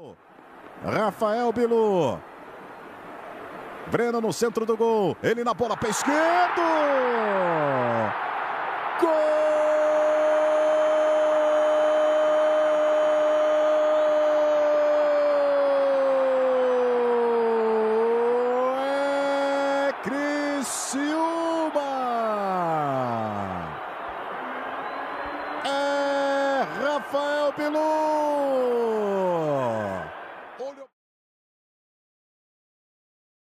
Rafael Bilu. Breno no centro do gol. Ele na bola, pé esquerdo. Gol! É Criciúma! É Rafael Bilu!